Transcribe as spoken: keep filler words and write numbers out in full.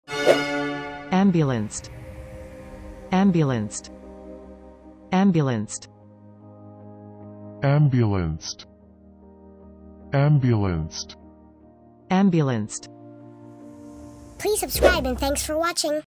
Ambulanced. Ambulanced. Ambulanced. Ambulanced. Ambulanced. Ambulanced. Please subscribe and thanks for watching.